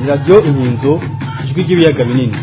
Radio Inkinzo ijwi ry'ibiyaga binini.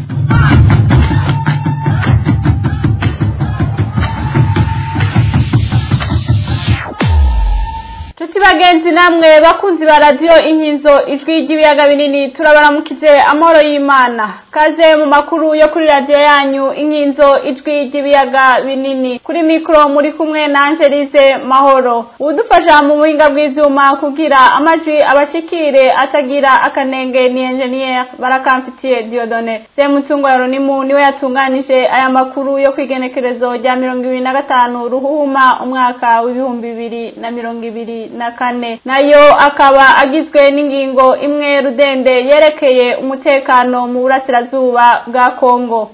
Bagenzi namwe bakunzi ba radio Inkinzo ijwi ry'ibiyaga binini turabaramukije amahoro y'Imana. Kaze mu makuru yo kuri radio yanyu Inkinzo ijwi ry'ibiyaga binini. Kuri mikro muri kumwe na Angelize Mahoro. Udufasha mu buhinga bw'ivyuma kugira amajwi abashikire atagira akanenge ni engineer Barakamfitiye Diodone. Semutungo Yaronimu niwe yatunganije aya makuru yo kwigenekerezo rya 2025 ruhuma umwaka w'2024 nayo akaba agizwe n'ingingo imwe rudende yerekeye umutekano mu burasirazuba bwa Kongo.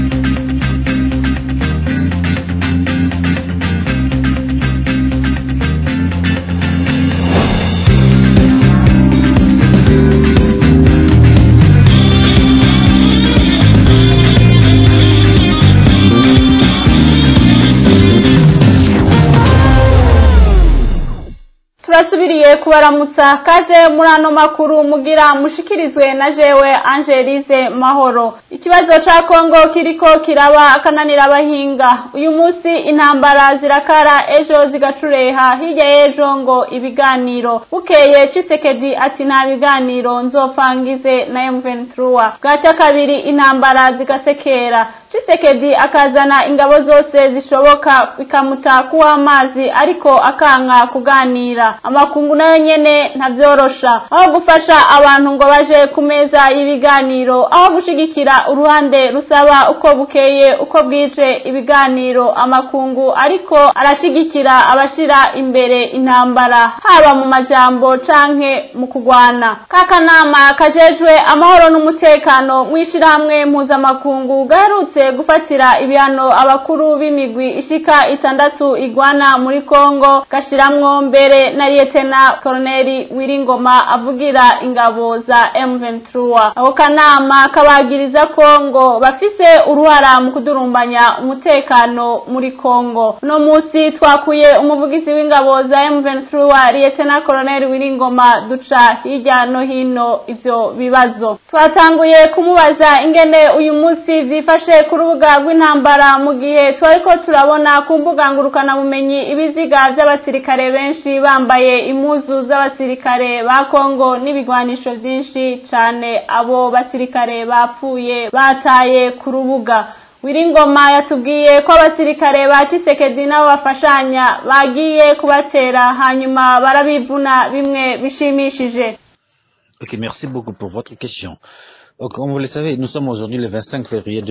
Turasubiriye kubaramutsa kaze muri ano makuru mugira mushikirizwe na jewe Angelize Mahoro. Ikibazo ca Kongo kiriko kiraba akananira abahinga. Uyu munsi intambara zirakara ejo zigacureha hirya ejo ngo ibiganiro. Bukeye Tshisekedi ati nta biganiro nzopfangize na M23. Bwaca kabiri intambara zigasekera. Tshisekedi akazana ingabo zose zishoboka bikamuta kuwa amazi ariko akanka kuganira. Amakungu nayo nyene ntavyorosha aho gufasha abantu ngo baje kumeza y'ibiganiro aho gushigikira uruhande rusaba uko bukeye uko bwije ibiganiro. Amakungu ariko arashigikira abashira imbere intambara haba mu majambo canke mu kugwana. Kakanama kajejwe amahoro n'umutekano mwishirahamwe mpuzamakungu gaherutse gufatira ibihano abakuru b'imigwi ishika 6 igwana muri Kongo gashiramwo mbere na Lieutenant Colonel Wiringoma avugira ingabo za M23. Ako kanama kabagiriza Kongo bafise uruhara mu kudurumbanya umutekano muri Kongo. No musi twakuye umuvugizi w'ingabo za M23 Lieutenant Colonel Wiringoma duca hirya no hino ivyo bibazo. Twatanguye kumubaza ingene uyu musi zifashe ku rubuga rw'intambara mu gihe twariko turabona ku mbuga ngurukana bumenyi ibiziga by'abasirikare benshi bambaye impuzu z'abasirikare ba Kongo n'ibigwanisho vyinshi cane. Abo basirikare bapfuye bataye ku rubuga. Wiringoma yatubwiye ko abasirikare ba Tshisekedi nabo bafashanya bagiye kubatera hanyuma barabivuna bimwe bishimishije. Ok, merci beaucoup pour votre question. Comme vous le savez, nous sommes aujourd'hui le 25 février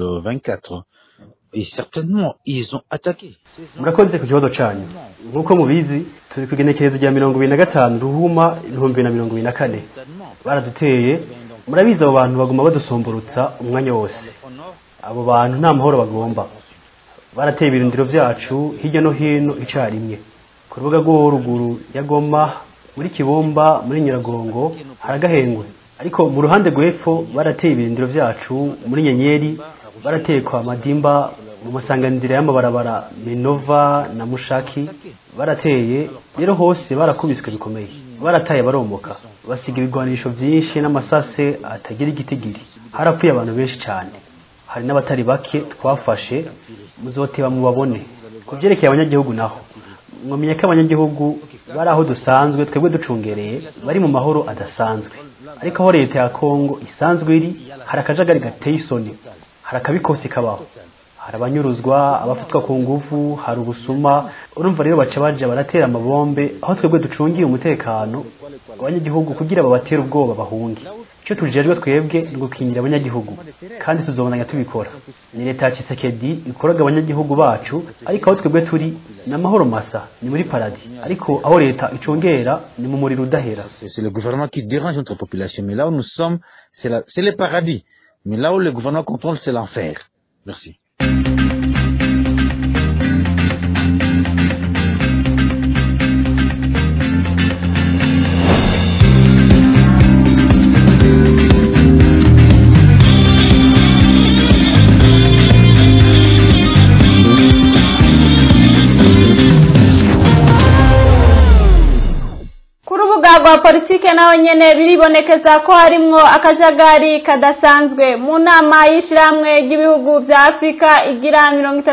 2024 et certainement ils ont attaqué. Murakoze ku kibazo canyu. Nkuko mubizi turi kugenekerezo rya 2025 ruhuma 2024. Baraduteye murabizi abo bantu baguma badusomborutsa umwanya wose. Abo bantu nta mahoro bagomba. Barateye ibirindiro vyacu hirya no hino icarimwe. Ku rubuga rwo ruguru ya Goma muri Kibomba muri Nyiragongo haragahengwe. Ariko mu ruhande rw'epfo barateye ibirindiro vyacu muri Nyenyeri, barateye kwa Madimba mu masanganzira y'amabarabara Minova na Mushaki, barateye rero hose barakubiswe bikomeye. Barataye baromoka basiga ibigwanisho vyinshi n'amasase atagira igitigiri. Harapfuye abantu benshi cyane. Hari n'abatari bake twafashe muzoteba mu babone. Kuvyerekeye abanyagihugu naho mwamenye ko abanyagihugu bari aho dusanzwe twebwe ducungereye bari mu mahoro adasanzwe. Ariko aho leta ya Kongo isanzwe iri harakajagari gateye isoni, harakabikosi kabaho, harabanyuruzwa abafatwa ku nguvu, hari ubusuma. Urumva rero baca baje baratera amabombe aho twebwe ducungiye umutekano abanyagihugu kugira babatera ubwoba bahungi. Ico tujejwe twebwe ngo kingira abanyagihugu kandi tuzobonanya tubikora. Ni leta ya Tshisekedi ikoraga abanyagihugu bacu ariko aho twebwe turi na mahoro masa ni muri paradis ariko aho leta icongera ni mu muriro udahera. C'est le gouvernement qui dérange notre population, mais là où nous sommes c'est le paradis, mais là où le gouvernement contrôle c'est l'enfer. Merci. rwa politike naho nyene biribonekeza ko harimwo akajagari kadasanzwe mu nama y'ishiramwe ry'ibihugu vya Afrika igira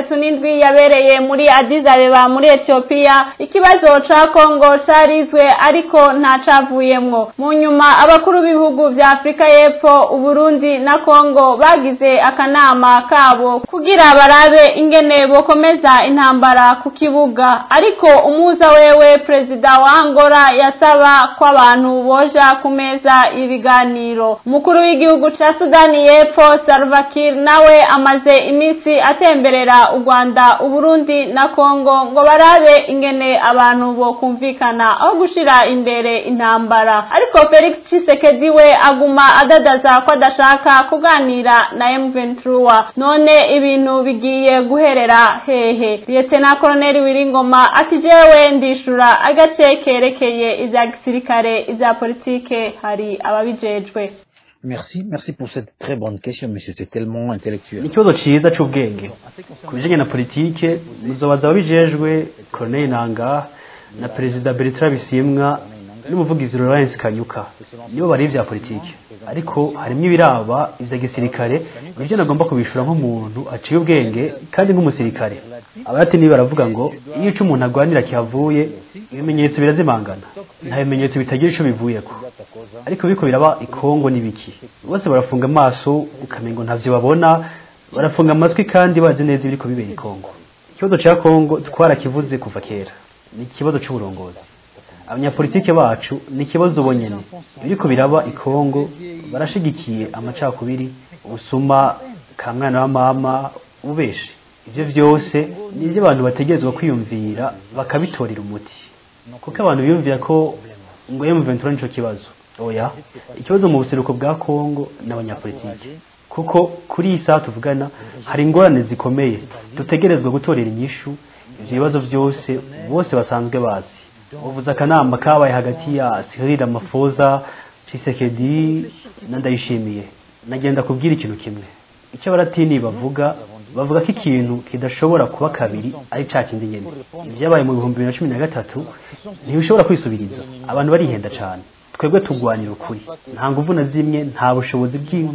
37 yabereye muri Addis Abeba muri Ethiopia. Ikibazo ca Kongo carizwe ariko nta cavuyemwo. Mu nyuma abakuru b'ibihugu vya Afrika y'Epfo, Uburundi na Kongo bagize akanama kabo kugira barabe ingene bokomeza intambara ku kibuga, ariko umuza wewe Perezida wa Angola yasaba ko abantu boja kumeza ibiganiro. Umukuru w'igihugu ca Sudani y'Epfo Salva Kiir nawe amaze iminsi atemberera u Rwanda, Uburundi na Kongo ngo barabe ingene abantu bokumvikana aho gushira imbere intambara, ariko Felix Tshisekedi we aguma adadaza ko adashaka kuganira na M23. None ibintu bigiye guherera hehe? Lieutenant Colonel Wiringoma ati jewe ndishura agace kerekeye ivya gisirikare ivya politike hari ababijejwe. Merci pour cette très bonne question, monsieur, c'est tellement intellectuel. Ikibazo ciza c'ubwenge kubijanye na politike muzobaza ababijejwe Colonel Nanga na Perezida Bertrand Bisimwa n'umuvugizi Lawrence Kanyuka, nibo bari ivya politike, ariko harimo ibiraba ivya gisirikare nivyo nagomba kubishura nk'umuntu aciye ubwenge kandi nk'umusirikare. Abayati niba baravuga ngo iyo ico umuntu agwanira kihavuye ibimenyetso birazimangana, nta bimenyetso bitagira ico bivuyeko, ariko biko biraba ikongo nibiki bose barafunga amaso ukamengo ntavyo babona, barafunga amatwi kandi bazi neza ibiriko bibera ikongo. Ikibazo ca Kongo twarakivuze kuva kera, ni ikibazo c'uburongozi. Abanyapolitike bacu ni ikibazo bonyene biriko biraba ikongo, barashigikiye amacakubiri, ubusuma, kamwana wa mama, ubeshi. Ivyo vyose nivyo abantu bategerezwa kwiyumvira bakabitorera umuti, kuko abantu biyumvira ko ngo M23 nico kibazo. Oya, ikibazo mu buseruko bwa Kongo n'abanyapolitike, kuko kuri isa tuvugana hari ingorane zikomeye dutegerezwa gutorera inyishu. Ivyo bibazo vyose bose basanzwe bazi. Uvuza akanama kabaye hagati ya Cyril Ramaphosa, Tshisekedi na Ndayishimiye. Nagenda kubwira ikintu kimwe, icyo baratini bavuga ko ikintu kidashobora kuba kabiri ari ca kindi nyene. Ivyabaye mu 2013 ntibishobora kwisubiriza. Abantu barihenda cane. Twebwe tugwanira ukuri, nta nguvu na zimwe, nta bushobozi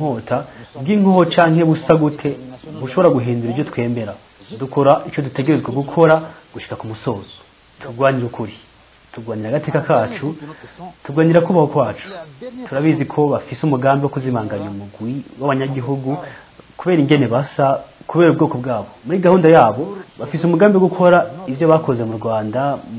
bw'inkoho canke busa gute bushobora guhindura ibyo twembera. Dukora ico dutegerezwa gukora gushika ku musozo. Tugwanira ukuri, tugwanira agateka kacu, tugwanira kubaho kwacu. Turabizi ko bafise umugambi wo kuzimanganya umugwi w'abanyagihugu kubera ingene basa, kubera ubwoko bwabo. Muri gahunda yabo bafise umugambi wo gukora ivyo bakoze mu Rwanda mu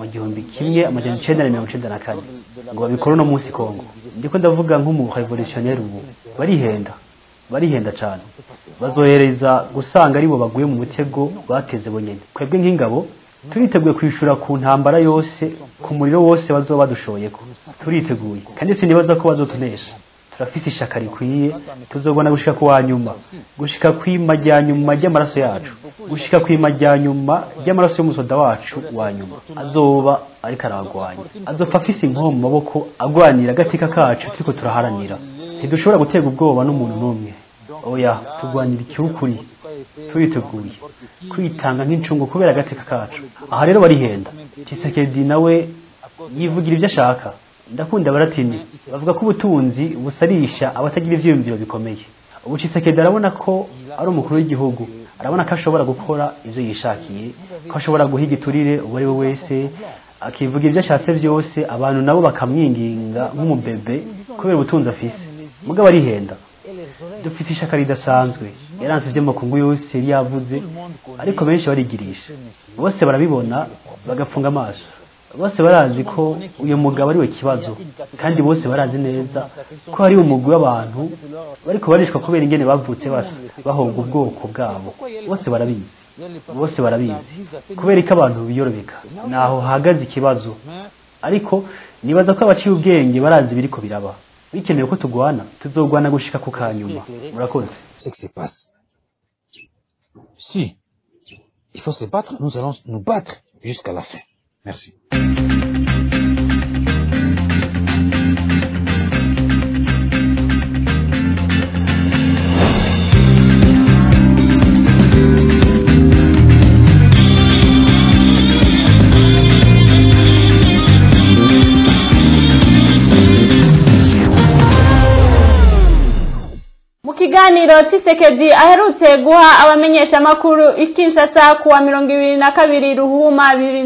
1994 ngo babikora no munsi Kongo. Ndiko ndavuga nk'umu revolutionnaire ubu barihenda cyane, bazohereza gusanga aribo baguye mu mutego bateze bonyene. Kwebwe nk'ingabo turiteguye kwishura ku ntambara yose, ku muriro wose bazoba badushoyeko. Turiteguye kandi sinibaza ko bazotunesha. Turafise ishaka rikwiye, tuzobona gushika kwa nyuma, gushika kwimajyanyuma ry'amaraso yacu, gushika kwimajyanyuma ry'amaraso y'umusoda wacu wa nyuma azoba ariko aragwanya, azopfa afise inkomo mu maboko agwanira agateka kacu turiko turaharanira. Ntidushobora gutega ubwoba n'umuntu n'umwe. Oya, tugwanira icyukuri, turiteguye kwitanga nk'incungu kubera agateka kacu. Aha rero barihenda. Tshisekedi nawe yivugira ibyo ashaka. Ndakunda baratini bavuga ko ubutunzi busarisha abatagira ivyiyumviro bikomeye. Ubu Tshisekedi arabona ko ari umukuru w'igihugu, arabona ko ashobora gukora ivyo yishakiye, ko ashobora guhiga iturire uwo ari we wese, akivuga ibyo ashatse byose, abantu nabo bakamwinginga nk'umubebe kubera ubutunzi afise. Mugabo arihenda. Dufite ishaka ridasanzwe, yaranse ivyo makungu yose yari yavuze, ariko benshi barigirisha. Bose barabibona bagafunga amaso. Bose barazi ko uyu mugabo ari we kibazo, kandi bose barazi neza ko hari umugwi w'abantu bariko barishwa kubera ingene bavutse basa bahonga ubwoko bwabo. Bose barabizi kubera ko abantu biyorobeka, naho hagaze ikibazo. Ariko nibaza ko abaciye ubwenge barazi biriko biraba. Bikenewe ko tugwana, tuzogwana gushika ku kanyuma. Murakoze. C'est que c'est passe. Si il faut se battre, nous allons nous battre jusqu'à la fin. Merci. kiganiro Tshisekedi aherutse guha abamenyesha makuru Kinshasa kuwa 22 Ruhuma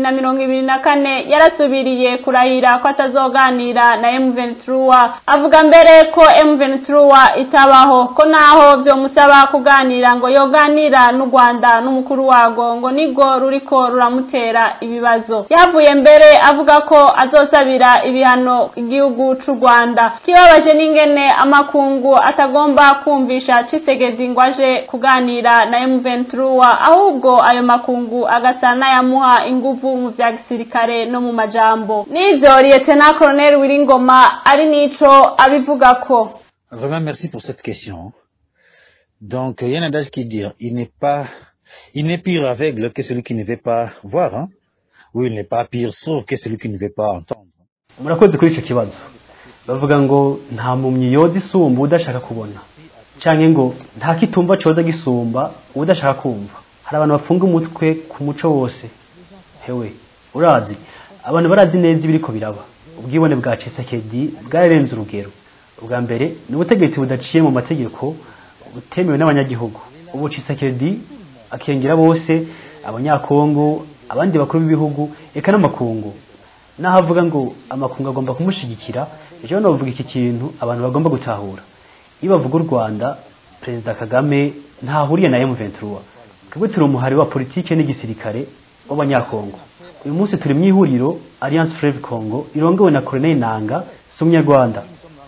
2024 yarasubiriye kurahira ko atazoganira na M23 avuga mbere ko M23 itabaho ko naho byo musaba kuganira ngo yoganira n'u Rwanda n'umukuru wago ngo nigo ruriko ruramutera ibibazo. Yavuye mbere avuga ko azosabira ibihano igihugu c'u Rwanda. Kibabaje n'ingene amakungu atagomba kumvisha Tshisekedi ngo aje kuganira na M23 ahubwo ayo makungu agasana yamuha inguvu mu vya gisirikare no mu majambo. Nivyo Lieutenant Colonel Wiringoma ari nico abivuga ko. Vraiment merci pour cette question. Donc il y a un adage qui dit il n'est pire aveugle que celui qui ne veut pas voir, hein? Ou il n'est pas pire sourd que celui qui ne veut pas entendre. Murakoze kuri ico kibazo. Bavuga ngo nta mumyi yoza isumba udashaka kubona. Canke ngo nta kitumba coza gisumba udashaka kumva. Hari abantu bafunga umutwe ku muco wose. Hewe, urazi abantu barazi neza ibiriko biraba. Ubwibone bwa Tshisekedi bwarenze urugero. Ubwa mbere ni ubutegetsi budaciye mu mategeko butemewe n'abanyagihugu. Ubu Tshisekedi akengera bose abanyakongo abandi bakuru b'ibihugu eka n'amakungu. Nahavuga ngo amakungu agomba kumushigikira. Ejo novuga iki kintu abantu bagomba gutahura. Iyo bavuga u Rwanda President Kagame ntahuriye na M23. Kagwe turi umuhari wa politike n'igisirikare w'abanyakongo. Uyu munsi turi mu ihuriro Alliance Fleuve Congo irongowe na Colonel Nanga Sumunyarwanda.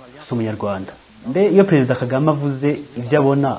Mbe iyo President Kagame avuze ivyo abona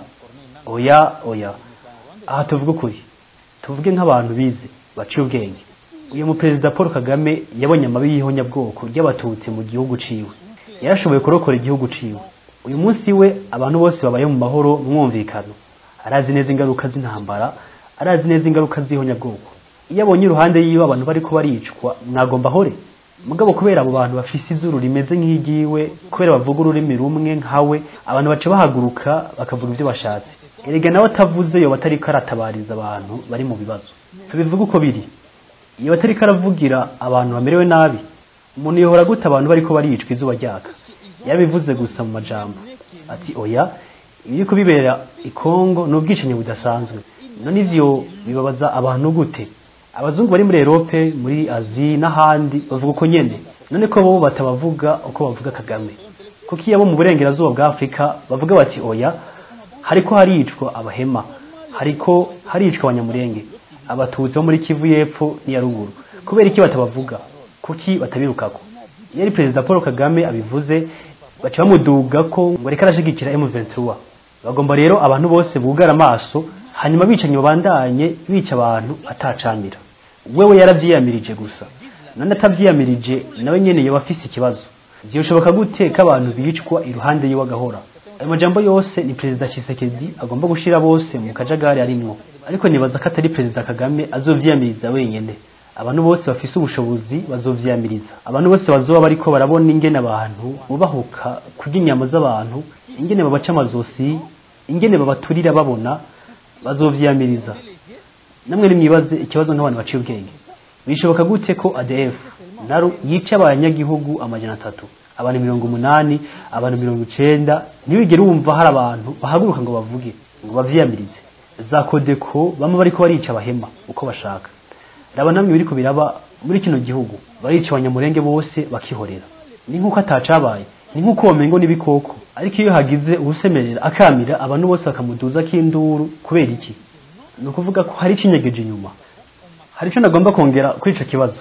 oya aha tuvuga ukuri. Tuvuge nk'abantu bize baciye ubwenge. Uyu mu President Paul Kagame yabonye amabi y'ihonyabwoko ry'abatutsi mu gihugu ciwe. Yarashoboye kurokora igihugu ciwe. Uyu munsi we abantu bose babaye mu mahoro mwumvikano. Arazi neza ingaruka z'intambara, arazi neza ingaruka z'ihonyabwoko. Iyo abonye iruhande yiwe abantu bariko baricwa mwagomba hore. Mugabo kubera abo bantu bafise izuru rimeze nk'igiwe, kubera bavuga ururimi rumwe nkawe, abantu bace bahaguruka bakavuga ivyo bashatse. Erega nawe atavuze yo batari karatabariza abantu bari mu bibazo. Tubivuga uko biri. Iyo batari karavugira abantu bamerewe nabi, umuntu yohora gute abantu bariko baricwa izuba ryaka. Yabivuze gusa mu majambo. Ati oya, ibiriko bibera i Kongo n'ubwicanyi budasanzwe. None ivyo bibabaza abantu gute? Abazungu bari muri Europe, muri Aziya n'ahandi bavuga uko nyene. None ko bo batabavuga uko bavuga Kagame. Kuko iyo abo mu burengerazuba bwa Afrika bavuga bati oya, hariko haricwa abahema, hariko haricwa abanyamurenge, abatutsi bo muri Kivu y'epfo ni ya ruguru. Kubera iki batabavuga? Kuki batabirukako? Yari President Paul Kagame abivuze baca bamuduga ko ngo reka arashigikira M23. Bagomba rero abantu bose bugara amaso hanyuma bicanye babandanye bica abantu atacamira. Wewe yaravyiyamirije gusa. None atavyiyamirije nawe nyene yo bafise ikibazo. Byoshoboka gute ko abantu bicwa iruhande yiwe agahora? Ayo majambo yose ni President Tshisekedi agomba gushira bose mu kajagari arimwo. Ariko nibaza ko atari President Kagame azovyiyamiriza wenyene. Abantu bose bafise ubushobozi bazovyiyamiriza. Abantu bose bazoba bariko barabona ingene abantu bubahuka kurya inyama z'abantu, ingene babaca amazosi, ingene babaturira babona bazovyiyamiriza. Namwe nimwibaze ikibazo nk'abantu baciye ubwenge. Bishoboka gute ko ADF naru yica abanyagihugu 300, abantu 80, abantu 90, ntibigere wumva hari abantu bahaguruka ngo bavuge ngo bavyiyamirize. Za Kodeko bamwe bariko barica abahema uko bashaka. Raba namwe biriko biraba muri kino gihugu barica abanyamurenge bose bakihorera. Ni nkuko atacabaye, ni nkuko womengo nibikoko. Ariko iyo hagize ubusemerera akamira abantu bose bakamuduza kinduru kubera iki? Nukuvuga ko hari cinyegeje inyuma. Hari ico nagomba kongera kuri ico kibazo.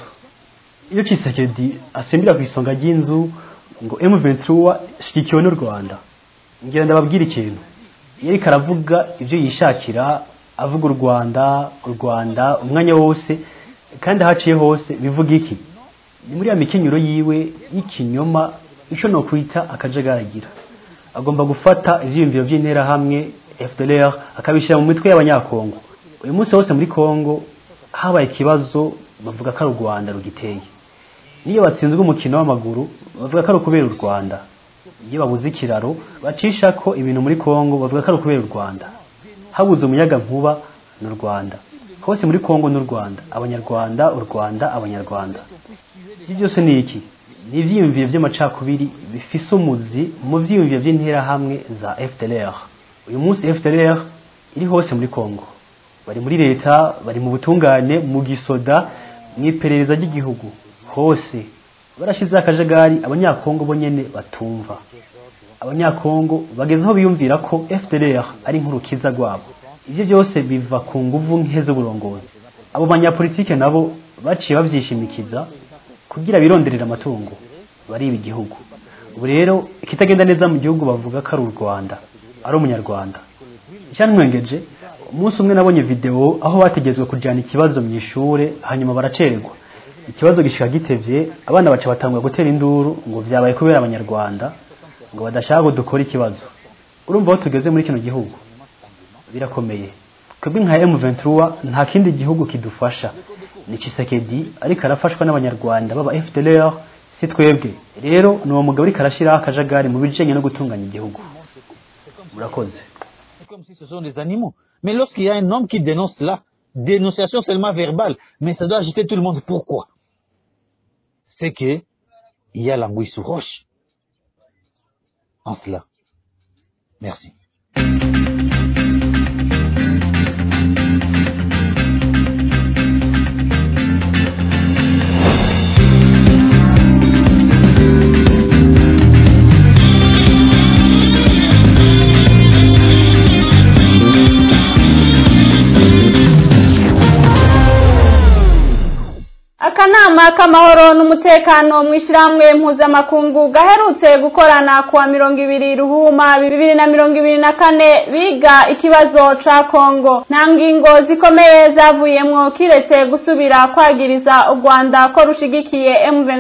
Iyo Tshisekedi asembira ku isonga ry'inzu ngo M23 shikikiwe n'u Rwanda. Ngira ndababwira ikintu. Yari karavuga ivyo yishakira avuga u Rwanda umwanya wose kandi haciye hose bivuga iki? Ni muri ya mikenyuro yiwe y'ikinyoma ico no kwita akajagaragira. Agomba gufata ivyiyumviro by'intera hamwe FDLR akabishira mu mitwe y'abanyakongo. Uyu munsi wose muri Kongo habaye ikibazo bavuga ko u Rwanda rugiteye. Niyo batsinzwe umukino w'amaguru bavuga ko kubera u Rwanda. Iyo babuze ikiraro bacisha ko ibintu muri Kongo bavuga ko kubera u Rwanda. Habuze umuyaga nkuba n'u Rwanda. Hose muri Kongo n'u Rwanda, abanyarwanda, u Rwanda, abanyarwanda. Iki byose ni iki? Ni ivyiyumviro by'amacakubiri bifise umuzi mu vyiyumviro by'intera hamwe za FDLR. uyu munsi FDLR iri hose muri Kongo, bari muri leta, bari mu butungane, mu gisoda, mwiperereza ry'igihugu hose. Barashize akajagari abanyakongo bo nyene batumva. Abanyakongo bagezeho biyumvira ko FDLR ari nk'urukiza rwabo. Ivyo byose biva ku nguvu nke z'uburongozi. Abo banyapolitike nabo baciye bavyishimikiza kugira bironderera amatungo bari igihugu. Ubu rero ikitagenda neza mu gihugu bavuga ko ari u Rwanda, ari umunyarwanda. Icyanwengeje umunsi umwe nabonye video aho bategezwe kujana ikibazo mu ishure hanyuma baracererwa. Ikibazo gishika gitevye, abana baca batangwa gutera induru ngo vyabaye kubera abanyarwanda ngo badashaka ko dukora ikibazo. Urumva aho tugeze muri kino gihugu birakomeye. Twebwe nka M23 nta kindi gihugu kidufasha, ni Tshisekedi ariko arafashwa n'abanyarwanda baba FDLR, si twebwe. Rero ni uwo mugabo ariko arashira akajagari mu bijanye no gutunganya igihugu. Murakoze. C'est comme si ce sont des animaux. Mais lorsqu'il y a un homme qui dénonce cela, dénonciation seulement verbale, mais ça doit agiter tout le monde. Pourquoi? C'est que il y a l'anguille sous roche. En cela. Merci. Akanama k'amahoro n'umutekano mw'ishiramwe mpuzamakungu gaherutse gukorana kuwa 20 Ruhuma 2024 biga ikibazo ca Kongo. Nta ngingo zikomeye zavuyemwo kiretse gusubira kwagiriza u Rwanda ko rushigikiye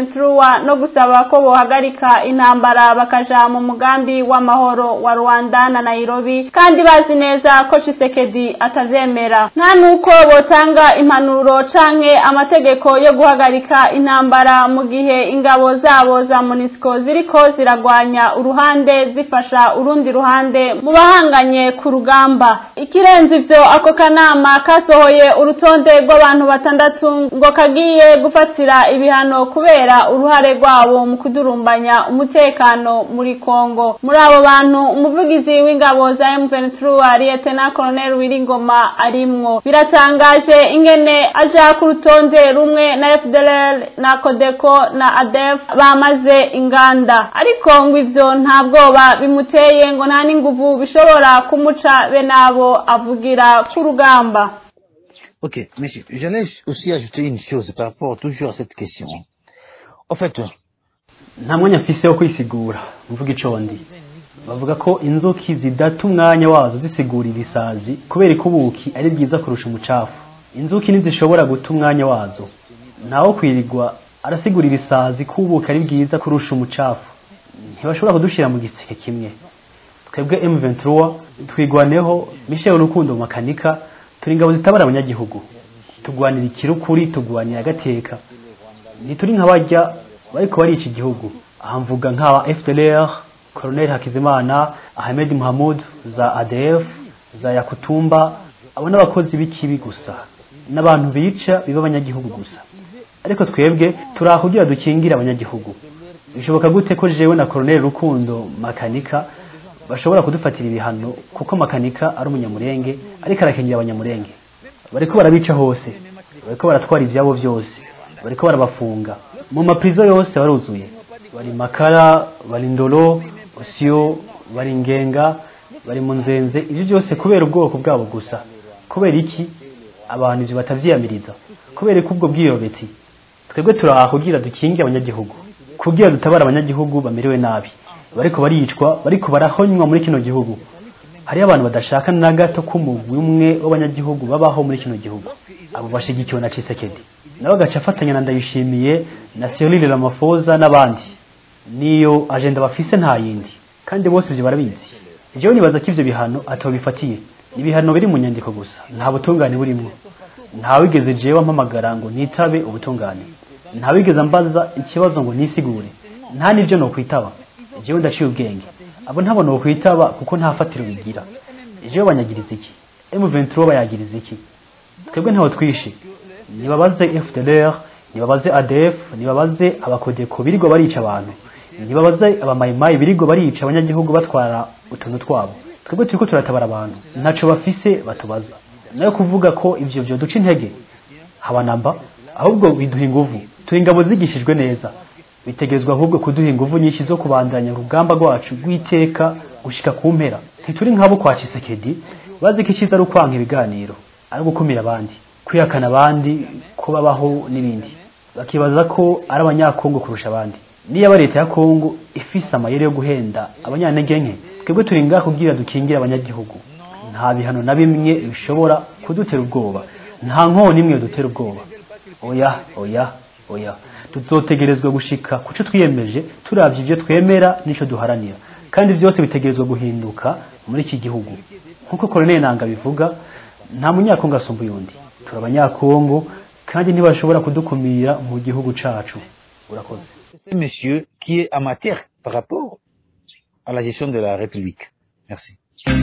M23 no gusaba ko bohagarika intambara bakaja mu mugambi w'amahoro wa Rwanda na Nairobi, kandi bazi neza ko Tshisekedi atazemera. Nta nuko botanga impanuro canke amategeko yo guhagarika intambara mu gihe ingabo zabo za MONUSCO ziriko ziragwanya uruhande zifasha urundi ruhande mu bahanganye ku rugamba. Ikirenze ivyo, ako kanama kasohoye urutonde rw'abantu 6 ngo kagiye gufatira ibihano kubera uruhare rwabo mu kudurumbanya umutekano muri Kongo. Muri abo bantu umuvugizi w'ingabo za M23 Lieutenant Colonel Wiringoma arimwo. Biratangaje ingene aja ku rutonde rumwe na FDLR na Codeco na ADF bamaze inganda, ariko ngo ivyo ntabwo bimuteye ngo nta n'inguvu bishobora kumuca benabo avugira ku rugamba. Ok, monsieur, j'allais aussi ajouter une chose par rapport toujours à cette question. En fait, nta mwanya mfise wo kwisigura mvuga icondi. Bavuga ko inzoki zidata umwanya wazo zisigura ibisazi kubera ko ubuki ari bwiza kurusha umucafu. Inzuki ntizishobora guta umwanya wazo. Naho kwirirwa arasigura ibisazi kubuka ari bwiza kurusha umucafu. Ntibashobora kudushira mu giseke kimwe. Twebwe M23 twigwaneho Michel Rukundo makanika, turi ingabo zitabara abanyagihugu. Tugwanira ikirukuri, tugwanira agateka. Nituri nk'abajya bariko bari iki gihugu. Aha mvuga nk'aba FDLR, Colonel Hakizimana, Ahmed Mohamud, za ADF, za Yakutumba, abo n'abakozi b'ikibi gusa, n'abantu bica biba abanyagihugu gusa. Ariko twebwe turahugira dukingira abanyagihugu. Bishoboka gute ko jewe na Colonel Rukundo makanika bashobora kudufatira ibihano kuko makanika ari umunyamurenge ariko arakengira abanyamurenge? Bariko barabica hose, bariko baratwara ivyabo byose, bariko barabafunga mu maprizo yose baruzuye. Bari Makara, bari Ndolo, Osio, bari Ngenga, bari Munzenze. Ivyo byose kubera ubwoko bwabo gusa. Kubera iki abantu ivyo batavyiyamiriza? Kubera ko ubwo bwiyobeti. Twebwe turahugira dukingira abanyagihugu, kugira dutabara abanyagihugu bamerewe nabi, bariko baricwa, bariko barahonywa muri kino gihugu. Hari abantu badashaka na gato ko umugwi umwe w'abanyagihugu babaho muri kino gihugu. Abo bashigikiwe na Tshisekedi nabo gaca afatanya na Ndayishimiye na Cyril Ramaphosa n'abandi. Niyo agenda bafise nta yindi, kandi bose ivyo barabizi. Jewe nibaza ko ivyo bihano atobifatiye, ibihano biri mu nyandiko gusa, nta butungane burimo. Nta wigeze jewe ampamagara ngo nitabe ubutungane, nta wigeze ambaza ikibazo ngo nisigure, nta nivyo no kwitaba. Jewe ndaciye ubwenge, abo ntabo no kwitaba kuko nta fatiro bigira. Jewe banyagiriza iki? M23 bayagiriza iki? Twebwe ntaho twishe. Nibabaze FDLR, nibabaze ADF, nibabaze abakodeko birigo barica abantu, nibabaze abamayimayi birigo barica abanyagihugu batwara utuntu twabo. twebwe turiko turatabara abantu ntaco bafise batubaza nayo kuvuga ko ivyo byo duca intege habanamba ahubwo biduha inguvu turi ingabo zigishijwe neza bitegerezwa ahubwo kuduha inguvu nyinshi zo kubandanya urugamba rwacu rw'iteka gushika ku mpera ntituri nk'abo kwa Tshisekedi bazi ko icyiza ari ukwanka ibiganiro ari gukumira abandi kwihakana abandi ko babaho n'ibindi bakibaza ko ari abanyakongo kurusha abandi niyo leta ya Kongo ifise amayeri yo guhenda abanyantege nke twebwe turi ngaho kugira dukingira abanyagihugu nta bihano na bimwe bishobora kudutera ubwoba nta nkoni imwe dutera ubwoba oya tuzotegerezwa gushika kuco twiyemeje turavye ivyo twemera nico duharanira kandi byose bitegerezwa guhinduka muri iki gihugu nkuko Colonel Nanga bivuga nta munyakongo asumba yundi turabanyakongo kandi ntibashobora kudukumira mu gihugu cacu urakoze. C'est monsieur qui est amateur par rapport à la gestion de la République. Merci.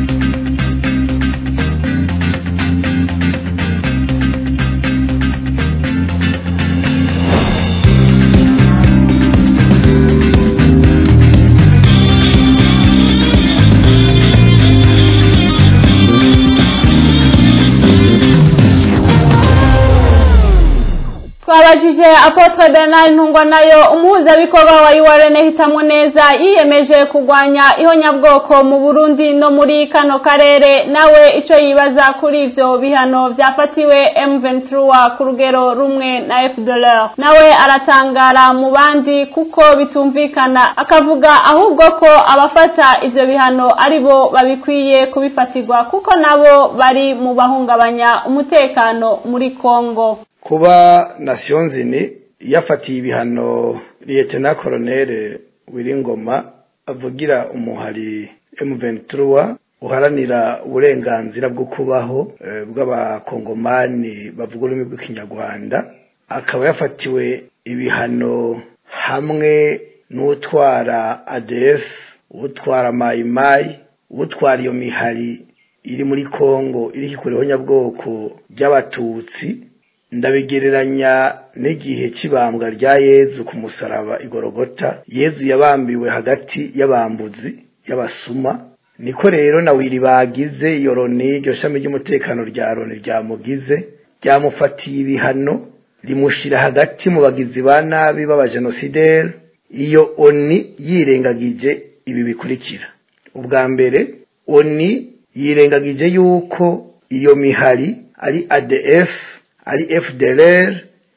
Twabajije Apotre Bernard Ntungwa nayo umuhuzabikorwa wa URN hitamwo neza yiyemeje kugwanya ihonyabwoko mu Burundi no muri kano karere nawe ico yibaza kuri ivyo bihano vyafatiwe M23 ku rugero rumwe na FDLR nawe aratangara mu bandi kuko bitumvikana akavuga ahubwo ko abafata ivyo bihano aribo babikwiye kubifatirwa kuko nabo bari mu bahungabanya umutekano muri Kongo. Kuba Nations Unies yafatiye ibihano Lieutenant Colonel Wiringoma avugira umuhari M23 uharanira uburenganzira bwo kubaho bw'abakongomani bavuga ururimi rw'ikinyarwanda akaba yafatiwe ibihano hamwe n'utwara ADF utwara Maimai utwara iyo mihari iri muri Kongo iri kikureho nyabwoko by'abatutsi ndabigereranya n'igihe kibambwa rya Yezu ku musaraba igorogota Yezu yabambiwe hagati y'abambuzi y'abasuma niko rero na wiri bagize iyo Loni iryo shami ry'umutekano rya Loni ryamugize ryamufatiye ibihano rimushira hagati mu bagizi ba nabi b'abajenosideri iyo oni yirengagije ibi bikurikira ubwa mbere oni yirengagije yuko iyo mihari ari ADF ari FDLR,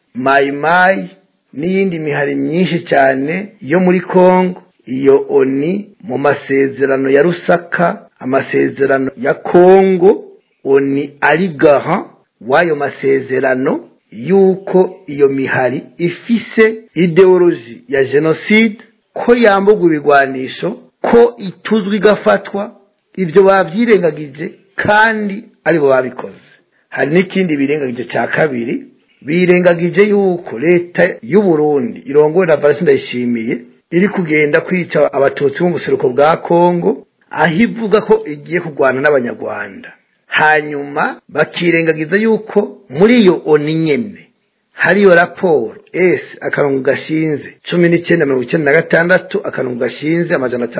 Maimai n'iyindi mihari myinshi cyane yo muri Kongo iyo oni mu masezerano ya Rusaka amasezerano ya Kongo oni ari gaha wayo masezerano yuko iyo mihari ifise ideology ya genocide ko yambugwa ibigwanisho ko ituzwi gafatwa ivyo bavyirengagije kandi aribo babikoze. Hari n'ikindi birengagije cya kabiri birengagije yuko leta y'u Burundi irongowe na Valens Ndayishimiye iri kugenda kwica abatutsi mu buseruko bwa Kongo ahivuga ko igiye kugwana n'abanyarwanda hanyuma bakirengagiza yuko muri iyo oni nyene hariyo raporo akarongo gashinze 1996 akarongo gashinze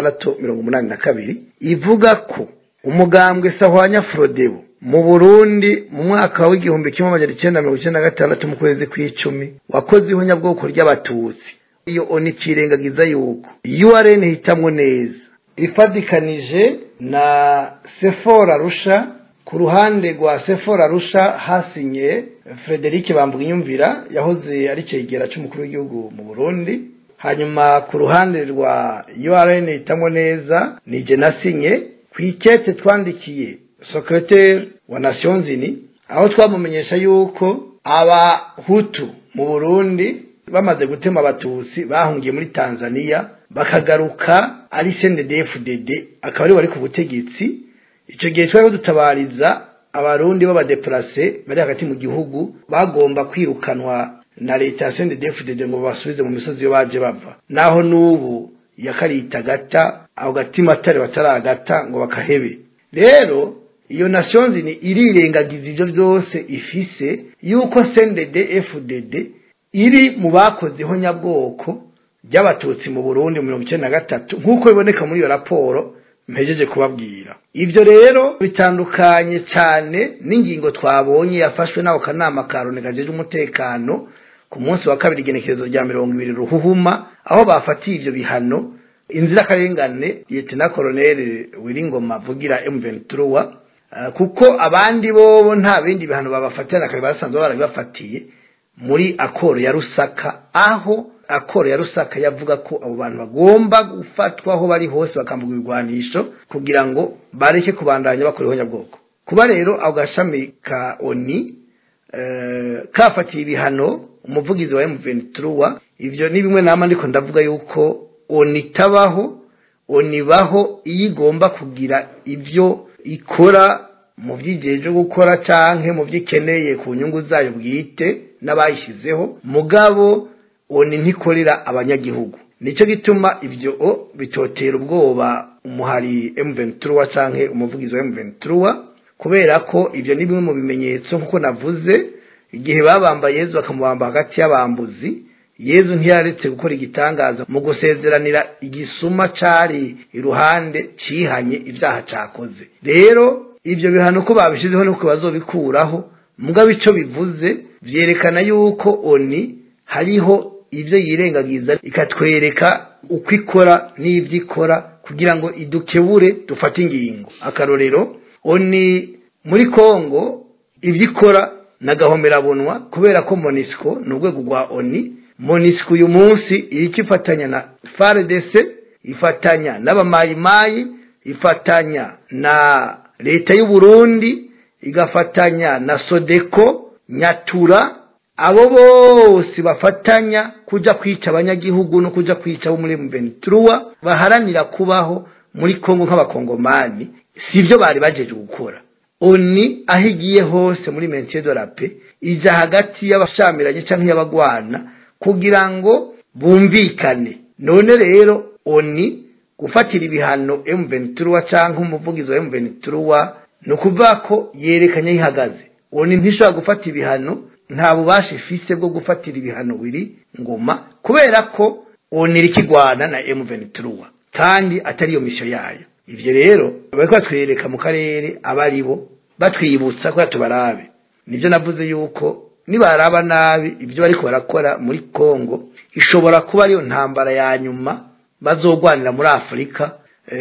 682 ivuga ko umugambwe Sahwanya Frodebo mu Burundi mu mwaka wa 1996 mu kwezi kw'icumi wakoze ihonyabwoko ry'abatutsi iyo oni kirengagiza yuko URN hitamwo neza ifadikanije na Sephora Rusha ku ruhande rwa Sephora Rusha hasinye Frederic Bambwinyumvira yahoze ari cegera cy'umukuru w'igihugu mu Burundi hanyuma ku ruhande rwa URN hitamwo neza nije nasinye kwikete twandikiye secrétaire wa Nations Unies aho twamumenyesha yuko abahutu mu Burundi bamaze gutema abatutsi bahungiye muri Tanzania bakagaruka ari CNDD-FDD akaba ari wari ku butegetsi ico gihe twari dutabariza abarundi b'abadeplace bari hagati mu gihugu bagomba kwirukanwa na leta ya CNDD-FDD ngo basubize mu misozi yo baje bava naho nubu yakarita gata aho gatima atari bataragata ngo bakahebe rero iyo Nations Unies irirengagiza ivyo byose ifise yuko CNDD-FDD iri mu bakoze ihonyabwoko by'abatutsi mu Burundi mu 1993 nkuko biboneka muri iyo raporo mpejeje kubabwira. Ivyo rero bitandukanye cyane n'ingingo twabonye yafashwe n'ako kanama karone gajeje umutekano ku munsi wa kabiri igenekerezo rya 20 ruhuhuma, aho bafatiye ivyo bihano inzira karengane Lieutenant Colonel Wiringoma avugira M23, kuko abandi bo nta bindi bihano babafatira kare basanzwe barabafatiye muri akoro ya Rusaka, aho akoro ya Rusaka yavuga ko abo bantu bagomba gufatwa aho bari hose bakambuga ibigwanisho kugira ngo bareke kubandanya bakora ihonyabwoko. Kuba rero abo gashami ka ONI kafatiye ibihano umuvugizi wa M23, ivyo ni bimwe nama ndiko ndavuga yuko ONI tabaho, ONI baho igomba kugira ivyo ikora mu vyijeje gukora canke mu vyikeneye ku nyungu zayo bwite n'abayishizeho, mugabo ONI ntikorera abanyagihugu. Nico gituma ivyo bitotera ubwoba umuhari M23 canke umuvugizi wa M23, kubera ko ivyo ni bimwe mu bimenyetso nkuko navuze igihe babamba Yezu bakamubamba hagati y'abambuzi. Yezu ntiyaretse gukora igitangaza mu gusezeranira igisuma cari iruhande cihanye ivyaha cakoze. Rero ivyo bihano ko babishizeho nuko bazobikuraho, mugabo ico bivuze vyerekana yuko ONI hariho ivyo yirengagiza ikatwereka uko ikora n'ivyo ikora kugira ngo idukebure dufate ingingo. Akarorero ONI muri Kongo ivyo ikora nagahomera bunwa kubera ko MONUSCO n'urwego rwa ONI. MONUSCO uyu munsi ikifatanya na FARDC, ifatanya n'abamayimayi, ifatanya na leta y'u Burundi, igafatanya na Sodeko, Nyatura, abo bose bafatanya kuja kwica abanyagihugu no kuja kwica abo muri M23 baharanira kubaho muri Kongo nk'abakongomani. Sivyo bari bajeje gukora. ONI ahigiye hose muri Maintien de la Paix ija hagati y'abashamiranye canke y'abagwana kugira ngo bumvikane. None rero ONI gufatira ibihano M23 canke umuvugizi wa M23 no kuvuga ko yerekanye ihagaze. ONI ntishobora gufata ibihano, nta bubasha ifise bwo gufatira ibihano Wiringoma kubera ko ONI rikigwana na M23 kandi atari yo misho yayo. Ivyo rero bariko batwereka mu karere abaribo batwibutsa ko tubarabe. Nivyo navuze yuko nibaraba nabi ibyo bariko barakora muri Kongo ishobora kuba ariyo ntambara ya nyuma bazogwanira muri Afrika,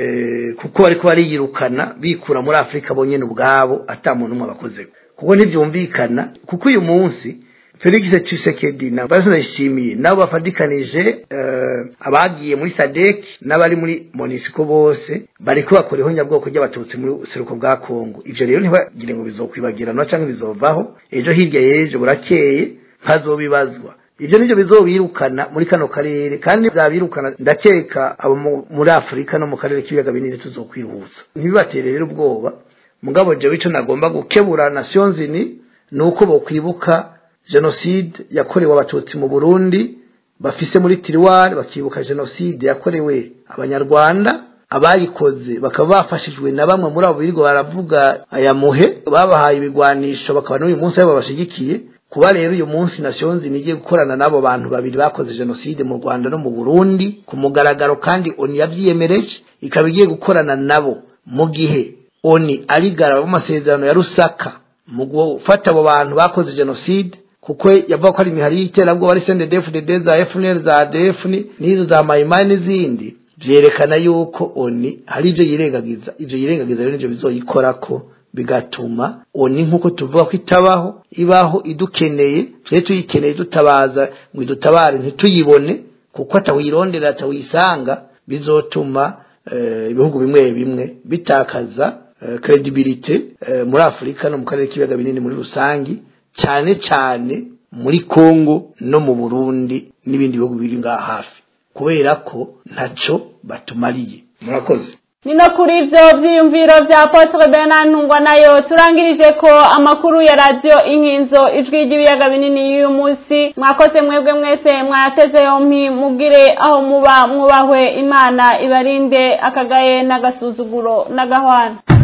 kuko bariko bariyirukana bikura muri Afrika bonyene ubwabo atamuntu umwe bakoze. Kuko ntivyumvikana, kuko uyu munsi Felix Tshisekedi na basanishimiye nabo bafadikanije abagiye muri SADC n'abari muri MONUSCO bose bariko bakora ihonyabwoko ry'abatutsi muri seruko bwa Kongo. Ivyo rero ntibagire ngo bizokwibagirana canke bizovaho ejo hirya yejo burakeye ntazobibazwa. Ivyo nivyo bizobirukana muri kano karere, kandi byabirukana ndakeka abo muri Afrika no mu karere k'ibiyaga binini tuzokwiruhutsa. Ntibibatere rero ubwoba, mugabo je bico nagomba gukebura Nations Unies nuko bokwibuka genocide yakorewe abatutsi mu Burundi, bafise muri Tiruwari bakibuka genocide yakorewe abanyarwanda, abayikoze bakaba bafashijwe na bamwe muri abo birirwa baravuga aya muhe babahaye ibigwanisho bakaba n'uyu munsi babashigikiye. Kuba rero uyu munsi Nations Unies igiye gukorana nabo bantu babiri bakoze genocide mu Rwanda no mu Burundi ku mugaragaro, kandi ONI yavyiyemereje ikaba igiye gukorana nabo mu gihe ONI arigara mu masezerano ya Rusaka mu gufata abo bantu bakoze genocide, kuko yavuga ko ari imihari y'iterabwoba ari CNDD-FDD za FNL za ADF n'izo za Maimai n'izindi, vyerekana yuko ONI hari ivyo yirengagiza. Ivyo yirengagiza rero nivyo bizoyikorako bigatuma ONI nkuko tuvuga ko itabaho ibaho idukeneye, twe tuyikeneye dutabaza ngo idutabare ntituyibone, kuko atawirondera atawисanga, bizotuma ibihugu bimwe bimwe bitakaza credibility muri Afrika no mu karere k'ibiyaga binini muri rusangi, cyane cyane muri Kongo no mu Burundi n'ibindi bihugu biri ngaha hafi, kubera ko ntaco batumariye. Murakoze. Nino kuri ivyo vyiyumviro vya Apotre Bernard Ntungwa nayo turangirije ko amakuru ya radio Inkinzo ijwi ry'ibiyaga binini y'uyu munsi. Mwakoze mwebwe mwese mwateze yompi, mugire aho muba mwubahwe, Imana ibarinde akagaye n'agasuzuguro n'agahwana.